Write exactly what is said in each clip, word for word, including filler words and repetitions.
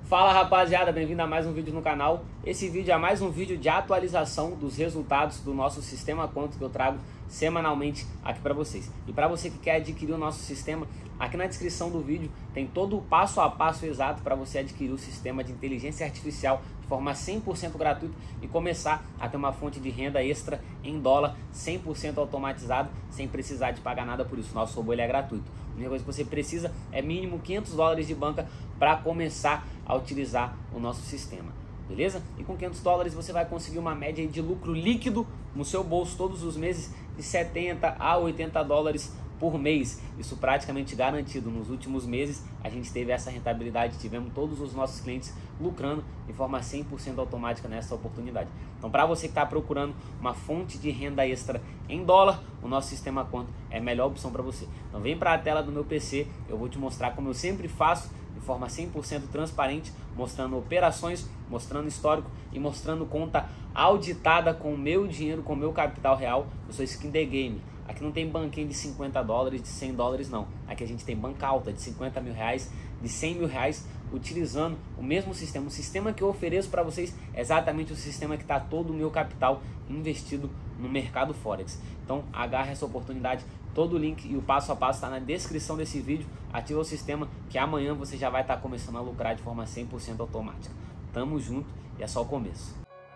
Fala rapaziada, bem-vindo a mais um vídeo no canal. Esse vídeo é mais um vídeo de atualização dos resultados do nosso sistema Quanto que eu trago semanalmente aqui para vocês. E para você que quer adquirir o nosso sistema, aqui na descrição do vídeo tem todo o passo a passo exato para você adquirir o sistema de inteligência artificial de forma cem por cento gratuita e começar a ter uma fonte de renda extra em dólar cem por cento automatizado, sem precisar de pagar nada por isso. Nosso robô ele é gratuito. A única coisa que você precisa é mínimo quinhentos dólares de banca para começar a utilizar o nosso sistema, beleza? E com quinhentos dólares você vai conseguir uma média de lucro líquido no seu bolso todos os meses de setenta a oitenta dólares por mês. Isso praticamente garantido. Nos últimos meses a gente teve essa rentabilidade, tivemos todos os nossos clientes lucrando de forma cem por cento automática nessa oportunidade. Então, para você que está procurando uma fonte de renda extra em dólar, o nosso sistema Quanto é a melhor opção para você. Então vem para a tela do meu P C, eu vou te mostrar como eu sempre faço, de forma cem por cento transparente, mostrando operações, mostrando histórico e mostrando conta auditada com o meu dinheiro, com o meu capital real. Eu sou skin the game. Aqui não tem banquinho de cinquenta dólares, de cem dólares não. Aqui a gente tem banca alta de cinquenta mil reais, de cem mil reais, utilizando o mesmo sistema. O sistema que eu ofereço para vocês é exatamente o sistema que está todo o meu capital investido no mercado Forex. Então agarre essa oportunidade. Todo o link e o passo a passo está na descrição desse vídeo. Ativa o sistema que amanhã você já vai estar começando a lucrar de forma cem por cento automática. Tamo junto e é só o começo.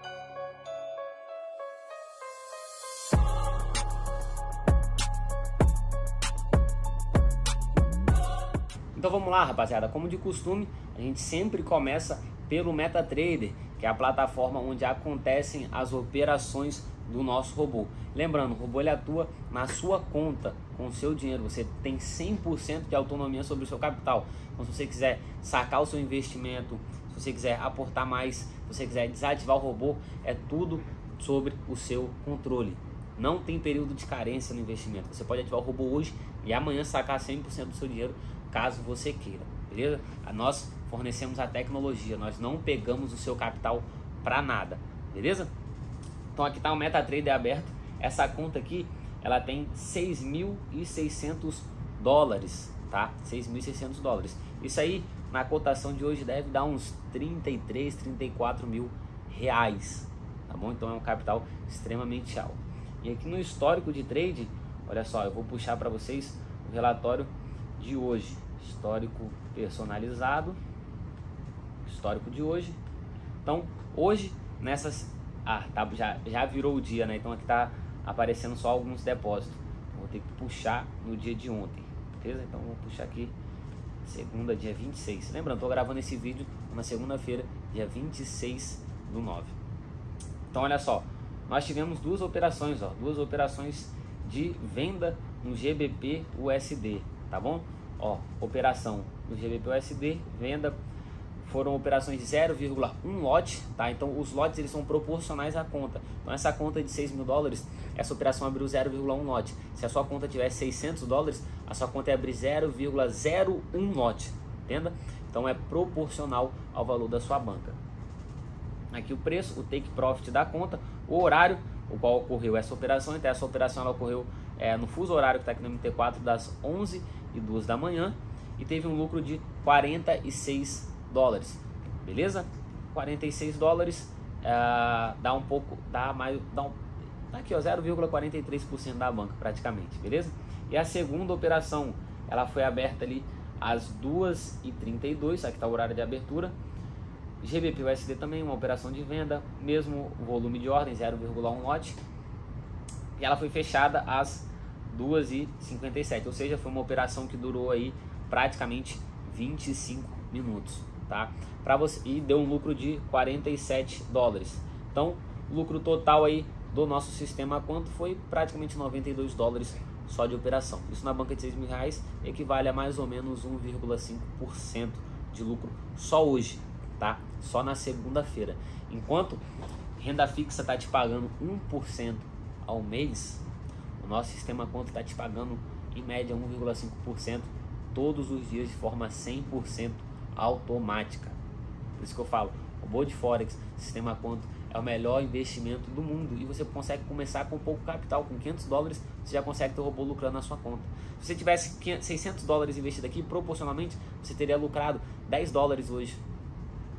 Então vamos lá, rapaziada. Como de costume, a gente sempre começa pelo MetaTrader, que é a plataforma onde acontecem as operações do nosso robô. Lembrando, o robô ele atua na sua conta, com o seu dinheiro. Você tem cem por cento de autonomia sobre o seu capital. Então, se você quiser sacar o seu investimento, se você quiser aportar mais, se você quiser desativar o robô, é tudo sobre o seu controle. Não tem período de carência no investimento. Você pode ativar o robô hoje e amanhã sacar cem por cento do seu dinheiro, caso você queira, beleza? Nós fornecemos a tecnologia, nós não pegamos o seu capital para nada, beleza? Então aqui está o MetaTrader aberto. Essa conta aqui, ela tem seis mil e seiscentos dólares, tá? seis mil e seiscentos dólares. Isso aí, na cotação de hoje, deve dar uns trinta e três, trinta e quatro mil reais, tá bom? Então é um capital extremamente alto. E aqui no histórico de trade, olha só, eu vou puxar para vocês o relatório de hoje. Histórico personalizado, histórico de hoje. Então, hoje, nessas... Ah, tá, já, já virou o dia, né? Então aqui tá aparecendo só alguns depósitos. Vou ter que puxar no dia de ontem, beleza? Então vou puxar aqui, segunda, dia vinte e seis. Lembrando, tô gravando esse vídeo na segunda-feira, dia vinte e seis do nove. Então olha só, nós tivemos duas operações, ó, duas operações de venda no G B P U S D, tá bom? Ó, operação no G B P U S D, venda, foram operações de zero vírgula um lote, tá? Então os lotes eles são proporcionais à conta. Então essa conta de seis mil dólares, essa operação abriu zero vírgula um lote. Se a sua conta tiver seiscentos dólares, a sua conta é abrir zero vírgula zero um lote, entenda? Então é proporcional ao valor da sua banca. Aqui o preço, o take profit da conta, o horário o qual ocorreu essa operação. Então essa operação ela ocorreu é, no fuso horário que está aqui no M T quatro, das onze e duas da manhã, e teve um lucro de quarenta e seis dólares, beleza? quarenta e seis dólares, uh, dá um pouco, dá mais, dá um, tá aqui ó, zero vírgula quarenta e três por cento da banca praticamente, beleza? E a segunda operação, ela foi aberta ali às duas e trinta e dois, aqui está o horário de abertura. G B P U S D também, uma operação de venda, mesmo volume de ordem, zero vírgula um lote, e ela foi fechada às duas e cinquenta e sete, ou seja, foi uma operação que durou aí praticamente vinte e cinco minutos, tá? Para você, e deu um lucro de quarenta e sete dólares. Então, lucro total aí do nosso sistema Quanto foi praticamente noventa e dois dólares só de operação. Isso na banca de seis mil reais equivale a mais ou menos um vírgula cinco por cento de lucro só hoje, tá? Só na segunda-feira. Enquanto renda fixa tá te pagando um por cento ao mês, o nosso sistema Quanto está te pagando em média um vírgula cinco por cento todos os dias de forma cem por cento automática. Por isso que eu falo, o robô de Forex, sistema Quanto, é o melhor investimento do mundo e você consegue começar com pouco capital, com quinhentos dólares você já consegue ter o robô lucrando na sua conta. Se você tivesse seiscentos dólares investido aqui, proporcionalmente você teria lucrado dez dólares hoje.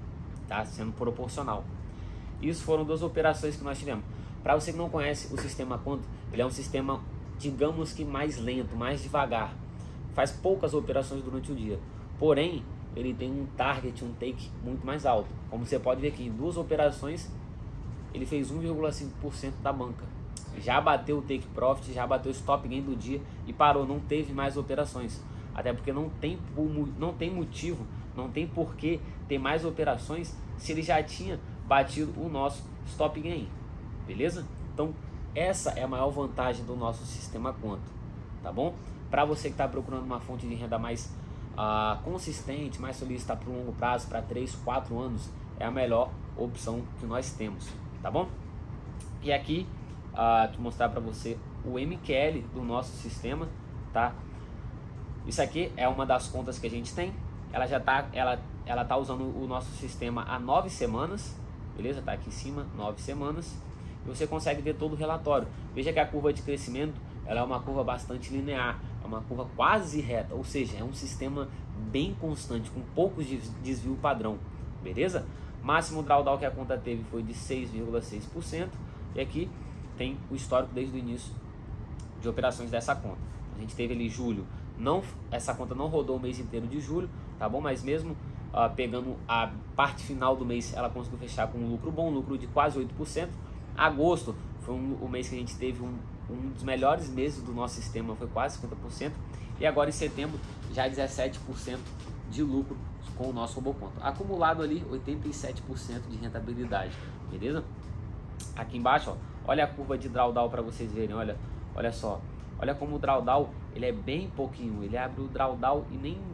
tá sendo proporcional. Isso foram duas operações que nós tivemos. Para você que não conhece o sistema Quanto, ele é um sistema, digamos que mais lento, mais devagar, faz poucas operações durante o dia, porém ele tem um target, um take muito mais alto. Como você pode ver aqui, em duas operações ele fez um vírgula cinco por cento da banca, já bateu o take profit, já bateu o stop gain do dia e parou, não teve mais operações, até porque não tem, não tem motivo, não tem porquê ter mais operações se ele já tinha batido o nosso stop gain, beleza? Então essa é a maior vantagem do nosso sistema Quanto, tá bom? Para você que está procurando uma fonte de renda mais uh, consistente, mais solista para o longo prazo, para três, quatro anos, é a melhor opção que nós temos, tá bom? E aqui, uh, vou mostrar para você o M Q L do nosso sistema, tá? Isso aqui é uma das contas que a gente tem, ela já tá, ela, ela tá usando o nosso sistema há nove semanas, beleza? Tá aqui em cima, nove semanas, e você consegue ver todo o relatório. Veja que a curva de crescimento, ela é uma curva bastante linear, é uma curva quase reta, ou seja, é um sistema bem constante, com poucos desvio padrão, beleza? Máximo drawdown que a conta teve foi de seis vírgula seis por cento, e aqui tem o histórico desde o início de operações dessa conta. A gente teve ali julho, não, essa conta não rodou o mês inteiro de julho, tá bom? Mas mesmo uh, pegando a parte final do mês, ela conseguiu fechar com um lucro bom, um lucro de quase oito por cento. Agosto foi um, o mês que a gente teve um, um dos melhores meses do nosso sistema, foi quase cinquenta por cento. E agora em setembro já dezessete por cento de lucro com o nosso RoboQuanto. Acumulado ali oitenta e sete por cento de rentabilidade, beleza? Aqui embaixo, ó, olha a curva de drawdown para vocês verem, olha, olha só. Olha como o drawdown, ele é bem pouquinho, ele abre o drawdown e nem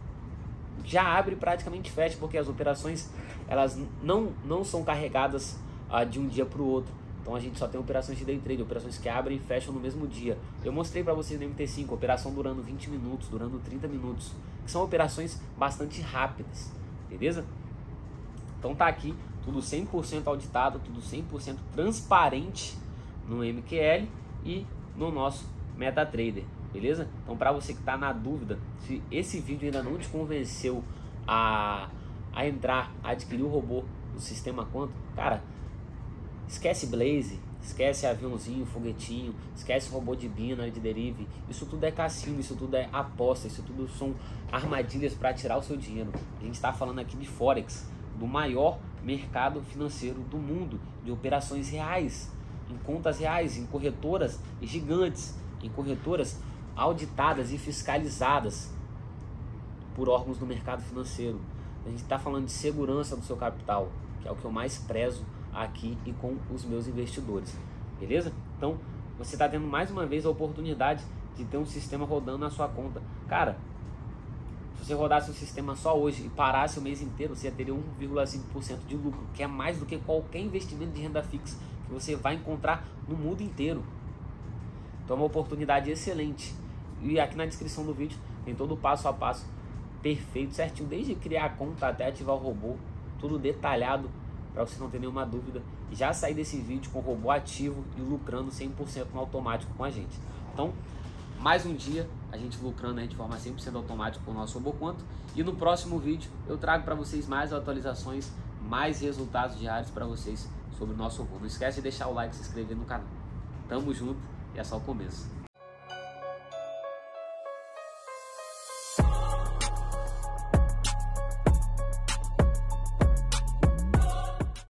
já abre praticamente fecha, porque as operações elas não, não são carregadas ah, de um dia para o outro. Então a gente só tem operações de day trade, operações que abrem e fecham no mesmo dia. Eu mostrei para vocês no M T cinco, operação durando vinte minutos, durando trinta minutos, que são operações bastante rápidas, beleza? Então tá aqui, tudo cem por cento auditado, tudo cem por cento transparente no M Q L e no nosso MetaTrader, beleza? Então para você que está na dúvida, se esse vídeo ainda não te convenceu a, a entrar, a adquirir o robô do sistema Quanto, cara, esquece Blaze, esquece aviãozinho, foguetinho, esquece robô de Binary, de Derive, isso tudo é cassino, isso tudo é aposta, isso tudo são armadilhas para tirar o seu dinheiro. A gente está falando aqui de Forex, do maior mercado financeiro do mundo, de operações reais, em contas reais, em corretoras gigantes, em corretoras auditadas e fiscalizadas por órgãos do mercado financeiro. A gente está falando de segurança do seu capital, que é o que eu mais prezo aqui e com os meus investidores, beleza? Então, você está tendo mais uma vez a oportunidade de ter um sistema rodando na sua conta. Cara, se você rodasse o sistema só hoje e parasse o mês inteiro, você teria um vírgula cinco por cento de lucro, que é mais do que qualquer investimento de renda fixa que você vai encontrar no mundo inteiro. Então é uma oportunidade excelente. E aqui na descrição do vídeo tem todo o passo a passo perfeito, certinho, desde criar a conta até ativar o robô, tudo detalhado para você não ter nenhuma dúvida e já sair desse vídeo com o robô ativo e lucrando cem por cento no automático com a gente. Então, mais um dia a gente lucrando aí de forma cem por cento automática com o nosso RoboQuanto, e no próximo vídeo eu trago para vocês mais atualizações, mais resultados diários para vocês sobre o nosso robô. Não esquece de deixar o like e se inscrever no canal. Tamo junto e é só o começo.